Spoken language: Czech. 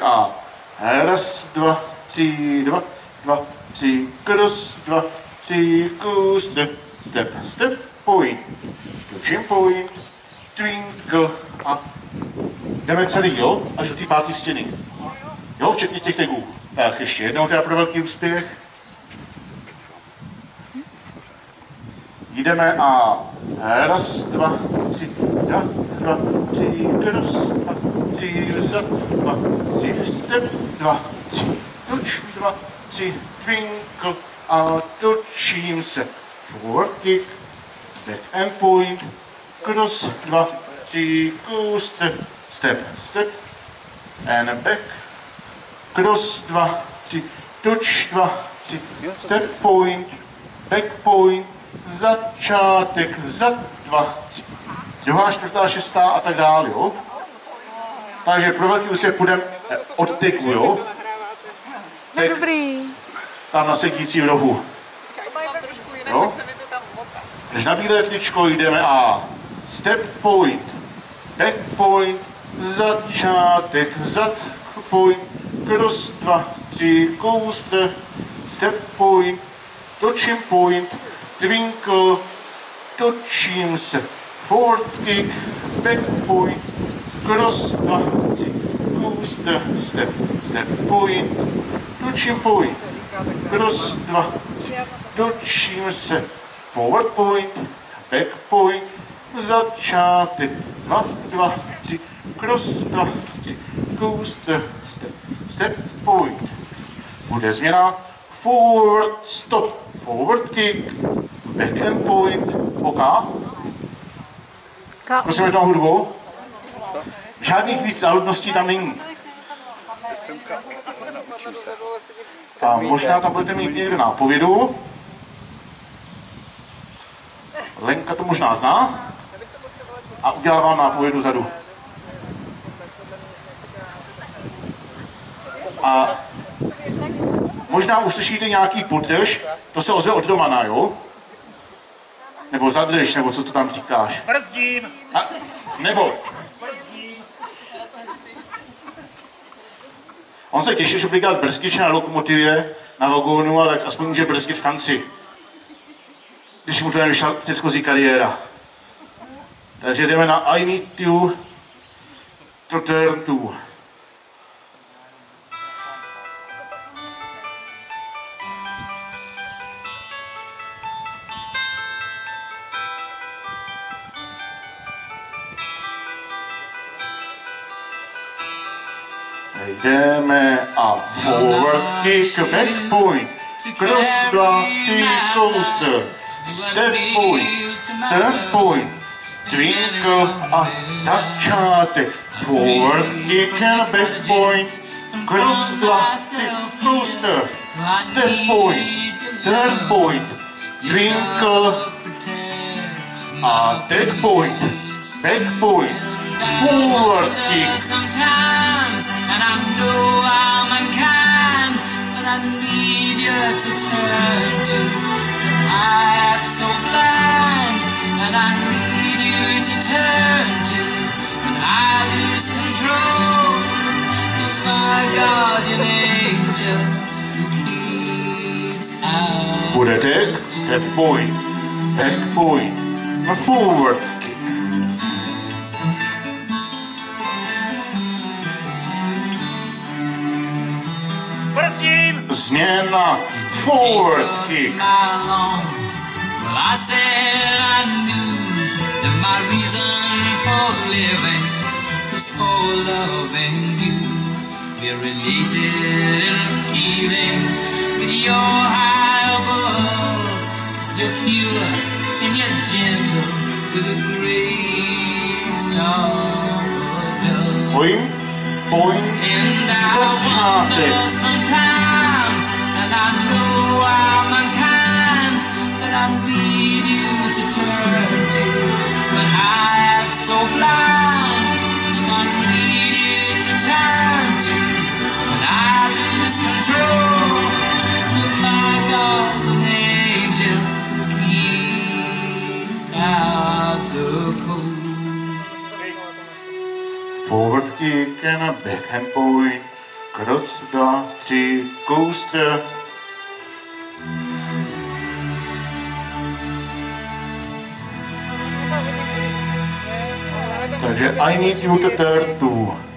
kick a raz, dva, tři, dva, dva, tři, cross, dva, tři, coaster, step, step, point, touching point, twinkle a jdeme celý, jo, až do té páté stěny. Jo, včetně těch tagů. Tak ještě jednou teda pro velký úspěch. Jdeme a raz, dva, tři, dva, dva, tři, cross, dva, tři, zad, dva, tři, step, dva, tři, touch, dva, tři, twinkle a točím se. Forward kick, back and point, cross, dva, tři, coaster, step, step, and back, cross, dva, tři, touch, dva, tři, step point, back point, začátek, zad, dva, tři, druhá, čtvrtá, šestá a tak dále, jo. Takže pro velký úspěch půjdeme od tyku, jo. No dobrý. Tam na sedící rohu. Jo? Když na bílé tričko jdeme a step point, back point, začátek, zad point, cross, dva, tři, coaster, step point, touching point, twinkle, točím se, forward kick, back point, cross, dva, tři, coaster, step, step point, touching point, cross, dva, tři, točím se, forward point, back point, začátek, dva, dva, tři, cross, dva, tři, coaster, step, step point. Bude změna, forward, stop, forward kick, back and point, OK? Prosím, tam hudbu. Žádných víc záludností tam není. A možná tam budete mít někde nápovědu. Lenka to možná zná. A udělá vám nápovědu zadu. A možná uslyšíte nějaký podrž, to se ozve od Romana, jo? Nebo zadrž, nebo co to tam říkáš? Brzdím! A, nebo? On se těší, že bude dělat brzdič na lokomotivě, na vagónu, ale tak aspoň může brzdit v tanci. Když mu to nevyšla předchozí kariéra. Takže jdeme na I need you to turn to. Jdeme a forward kick, back point, cross, dva, tři, coaster, step point, turn point, twinkle a začátek, forward kick and back point, cross, dva, tři, coaster, step point, turn point, twinkle a back point, forward kick. Sometimes, and I know I'm unkind, but I need you to turn to. And I am so blind, and I need you to turn to. When I lose control, you're my guardian angel who keeps out. Bude deck, step point, back point, a forward kick. Změna, forward kick. Well, I said I knew that my reason for living was for loving you. We're related in feeling, but you're high above. You're pure and you're gentle with the grace of love. Point, point, and I wonder sometimes, and I know I'm unkind, but I need you to turn to. When I am so blind, and I need you to turn to. When I lose control, you're my guardian angel who keeps out the cold. Forward kick and a backhand point, Raz, dva, tři, coaster. Takže I need you to turn to